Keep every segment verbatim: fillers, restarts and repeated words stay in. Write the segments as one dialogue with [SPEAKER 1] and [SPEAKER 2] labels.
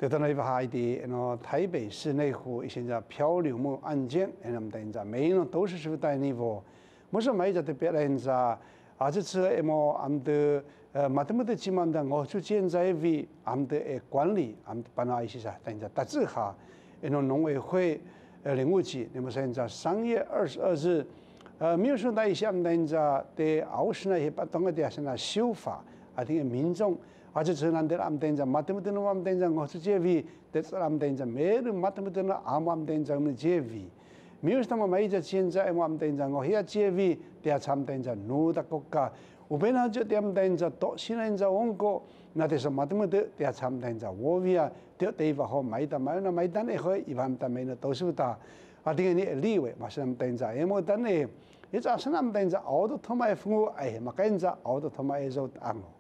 [SPEAKER 1] 对到那边的，那台北市内湖现在漂流木案件，那么等于每一种都是是在那个，不是每一个特别人在，啊这次那么俺们的呃，马他们的基本的我就现在为俺们的管理，俺们办了一些啥，等于大致哈，那种农委会呃林务局，那么现在三月二十二日，呃，没有说那一些等于在澳市那些把东个的现在修法，啊，这个民众。而且这难得俺们等着，马他们等着我们等着，我是这位，但是俺们等着，没人马他们等着，俺们等着我们这位，没有什么每一个现在我们等着，我现在这位，第二他们等着，努的国家，我本来就他们等着，到现在在on国，那就是马他们等，第二他们等着，我为啊，第第一好买的买那买单的好，一般的买那都是的，啊，这个你理为马上等着，因为等呢，一早上俺们等着，熬到他妈服务，哎，嘛跟着熬到他妈一周安哦。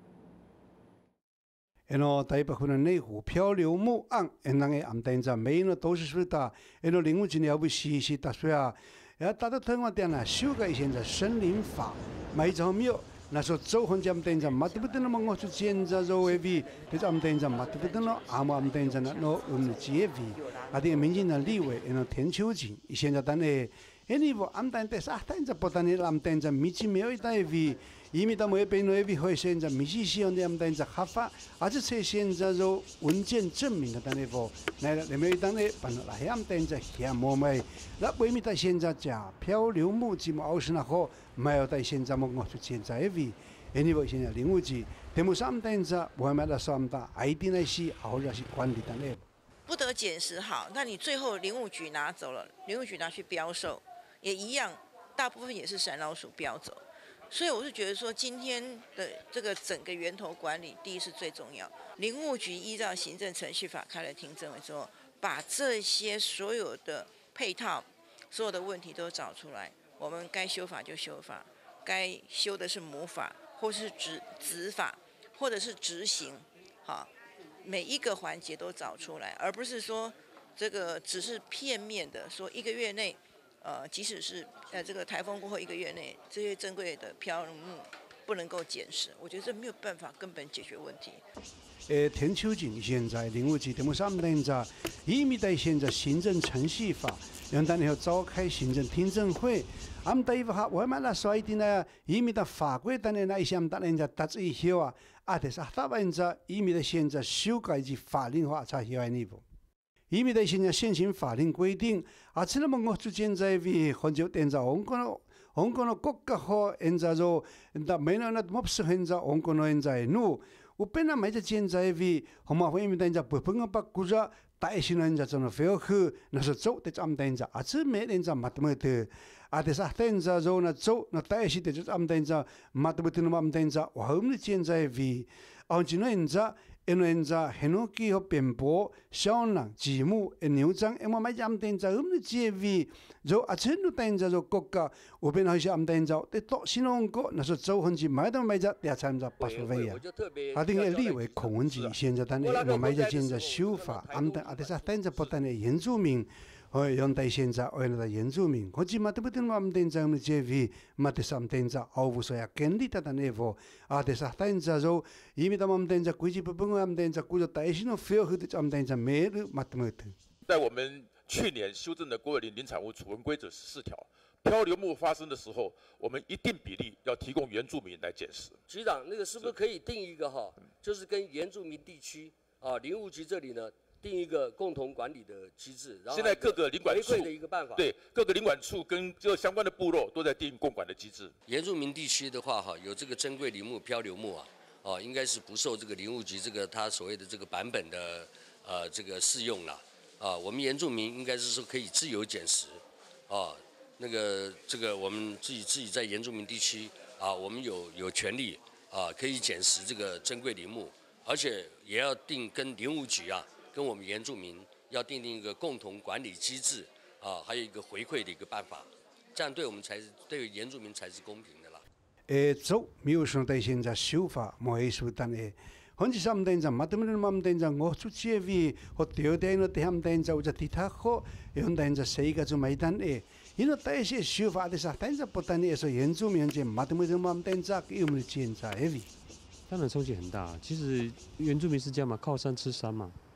[SPEAKER 1] 然后台北湖的内湖漂流木案，然后俺们等着每呢都是说的，然后林务局要不细细打说啊，然后大家听我点呢，修改现在森林法，买着没有？那时候走红咱们等着，马都不等了嘛，我就现在做为比，但是俺们等着马都不等了，俺们俺们等着呢，那我们的结尾，啊，这个民进党立委，然后田秋瑾，现在等呢。因为我俺们等着，等着不等呢，俺们等着，米奇没有一代为，因为他们那边那边会现在米奇希望他们等着合法，而且这现在就文件证明的等呢不，那那没有等呢，办了，俺们等着项目没，那为米在现在讲漂流木几毛二十那好，没有在现在么我就现在为，因为我现在林务局，他们上等着，我们来上的，一定那些好像是管理的呢。
[SPEAKER 2] 不得捡拾好，那你最后林务局拿走了，林务局拿去标售。也一样，大部分也是闪老鼠标走，所以我是觉得说，今天的这个整个源头管理，第一是最重要。林务局依照行政程序法开了听证会之后，把这些所有的配套、所有的问题都找出来，我们该修法就修法，该修的是母法，或是执执法，或者是执行，好，每一个环节都找出来，而不是说这个只是片面的说一个月内。呃，即使是呃这个台风过后一个月内，这些珍贵的漂流木不能够捡拾，我觉得这没有办法根本解决问题。
[SPEAKER 1] 呃，田秋瑾现在林务局他们上等着，一米在现在行政程序法，让他们要召开行政听证会。俺们对一下，我们那说一点呢，一米的法规当然那一项当然就达至以后啊，啊，但是他们在一米的现在修改及法令化才有那步。因为在现在现行法令规定，而且那么我就现在为很久点在香港，香港的国家和现在就那没那那没是现在香港的现在努，我本来没在现在为，我们因为现在不碰个把国家大型人家真的非要去，那是走的咱们现在，而且没人家没得没得，而且是现在就那走那大型的就咱们现在没得没得那么现在，我们现在为，而且现在。因为现在很多机和编播、小人、字幕、牛章，因为买咱们现在我们的职位，就而且那现在就国家，我本来是俺们现在，但到新浪国那是走很久，买到买着第二参加八十位啊，啊，定个立为孔文吉，现在但是我买着现在修法，俺们啊，但是现在不但的原住民。哦，用在现在，我那原住民，我只嘛都不听我们现在我们这位，嘛得上现在，好无所谓，建立的那那个，啊，但是现在就，因为我们现在规矩不不我们现在规矩大型的非要去的我们现在没了，嘛都没得。
[SPEAKER 3] 在我们去年修正的国有林林产物处分规则十四条，漂流木发生的时候，我们一定比例要提供原住民来捡拾。
[SPEAKER 4] 局长，那个是不是可以定一个哈，就是跟原住民地区啊林务局这里呢？定一个共同管理的机制，然后
[SPEAKER 3] 现在各个林管处
[SPEAKER 4] 的一个办法，
[SPEAKER 3] 对各个林管处跟这相关的部落都在定共管的机制。
[SPEAKER 4] 原住民地区的话，哈，有这个珍贵林木、漂流木啊，哦，应该是不受这个林务局这个它所谓的这个版本的呃这个适用了啊。我们原住民应该是说可以自由捡拾，啊，那个这个我们自己自己在原住民地区啊，我们有有权利啊可以捡拾这个珍贵林木，而且也要定跟林务局啊。跟我们原住民要订定一个共同管理机制啊，还有一个回馈的一个办法，这样对我们才是对原住民才是公平的啦。
[SPEAKER 1] 诶，走，没有说在现在修法冇艺术单诶，很多上等着，马他们那么等着，我出去为和第第那他们等着，或者其他好，用等着谁个就没单诶，因为这些修法的啥，等着不单诶，说原住民这马他们那么等着，有没有现在诶？
[SPEAKER 5] 当然冲击很大。其实原住民是这样嘛，靠山吃山嘛。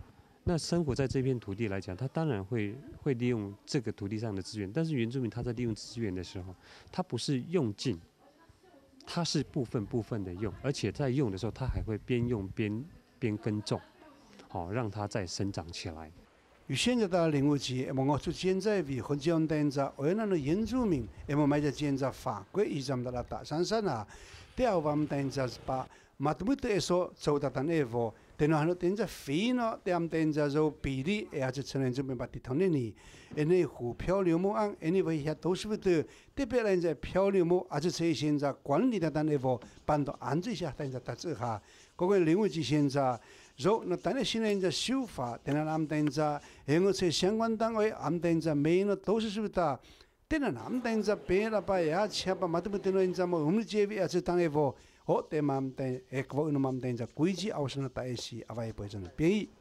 [SPEAKER 5] 那生活在这片土地来讲，他当然会会利用这个土地上的资源，但是原住民他在利用资源的时候，他不是用尽，他是部分部分的用，而且在用的时候，他还会边用边边耕种，好、哦、让它再生长起来。
[SPEAKER 1] 与现在的领务局，那么我就现在为和这样等着，为了原住民，那么买着现在法规依咱们的大山山啊，第二我们等着把马多木的说做到那个，但係等着肥呢，等等着就比例，也就成年这边把地头那里，因为湖漂流木案，因为下都是不得，特别人在漂流木，而且这现在管理的那个办到安置下，等着大致下，各个领务局现在。zo na tane sinen ja siufa tena nam tenza hengo se相关单位 am tenza main都是是的 tena nam tenza pera pa ya chapa matu teno inza mo umri jevi a se tange vo o te mam ten ek vo no mam tenza kuiji ausna ta esi avai poison pi